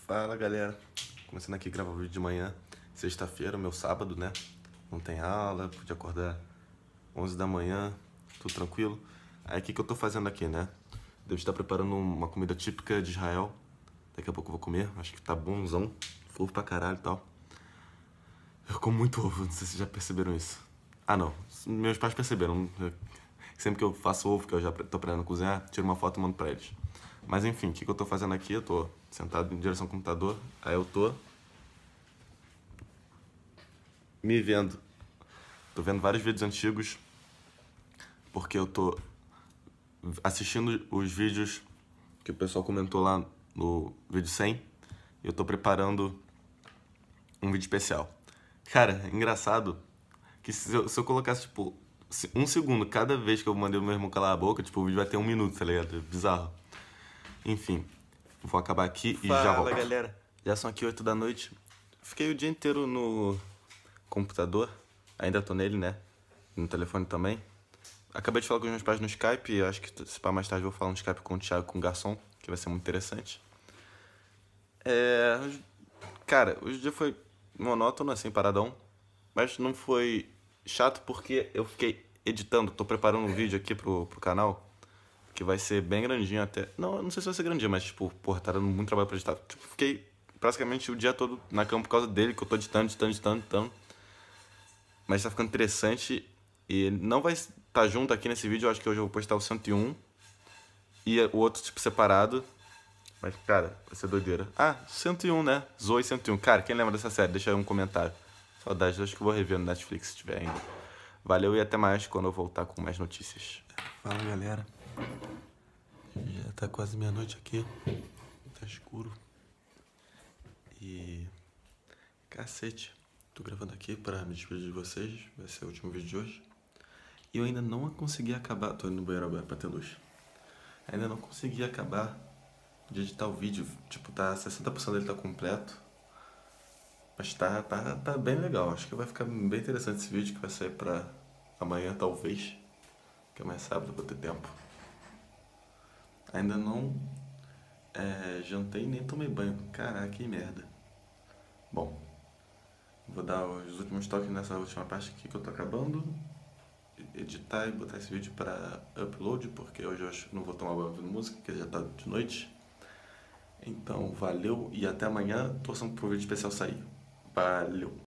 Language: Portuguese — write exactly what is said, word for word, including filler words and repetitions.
Fala galera, começando aqui a gravar o vídeo de manhã, sexta-feira, meu sábado, né? Não tem aula, pude acordar onze da manhã, tudo tranquilo. Aí o que, que eu tô fazendo aqui, né? Devo estar preparando uma comida típica de Israel. Daqui a pouco eu vou comer, acho que tá bonzão, fofo pra caralho e tal. Eu como muito ovo, não sei se vocês já perceberam isso. Ah não, meus pais perceberam. Sempre que eu faço ovo, que eu já tô aprendendo a cozinhar, tiro uma foto e mando pra eles. Mas enfim, o que, que eu tô fazendo aqui? Eu tô sentado em direção ao computador, aí eu tô me vendo. Tô vendo vários vídeos antigos, porque eu tô assistindo os vídeos que o pessoal comentou lá no vídeo cem, e eu tô preparando um vídeo especial. Cara, engraçado que se eu, se eu colocasse, tipo, um segundo cada vez que eu mandei o meu irmão calar a boca, tipo, o vídeo vai ter um minuto, tá ligado? É bizarro. Enfim, vou acabar aqui e já volto. Fala, galera. Já são aqui oito da noite. Fiquei o dia inteiro no computador. Ainda tô nele, né? No telefone também. Acabei de falar com os meus pais no Skype. E acho que se pá, mais tarde eu vou falar no Skype com o Thiago, com o garçom, que vai ser muito interessante. É... Cara, hoje o dia foi monótono, assim, paradão. Mas não foi chato porque eu fiquei editando. Tô preparando um vídeo aqui pro, pro canal, que vai ser bem grandinho até. Não, não sei se vai ser grandinho, mas tipo, porra, tá dando muito trabalho pra editar. Tipo, fiquei praticamente o dia todo na cama por causa dele, que eu tô editando, editando, editando, editando. Mas tá ficando interessante. E não vai estar tá junto aqui nesse vídeo, eu acho que hoje eu vou postar o cento e um. E o outro, tipo, separado. Mas, cara, vai ser doideira. Ah, cento e um, né? Zoe cento e um. Cara, quem lembra dessa série? Deixa aí um comentário. Saudades, acho que eu vou rever no Netflix se tiver ainda. Valeu e até mais quando eu voltar com mais notícias. Fala, galera. Já tá quase meia-noite aqui. Tá escuro. E... cacete. Tô gravando aqui pra me despedir de vocês. Vai ser o último vídeo de hoje. E eu ainda não consegui acabar... Tô indo no banheiro agora pra ter luz. Ainda não consegui acabar de editar o vídeo. Tipo, tá... sessenta por cento dele tá completo. Mas tá, tá, tá bem legal. Acho que vai ficar bem interessante esse vídeo, que vai sair pra amanhã, talvez. Que amanhã é sábado, eu vou ter tempo. Ainda não é, jantei nem tomei banho. Caraca, que merda. Bom, vou dar os últimos toques nessa última parte aqui que eu tô acabando. Editar e botar esse vídeo pra upload, porque hoje eu acho que não vou tomar banho ouvindo música, porque já tá de noite. Então, valeu e até amanhã. Torçam pro vídeo especial sair. Valeu!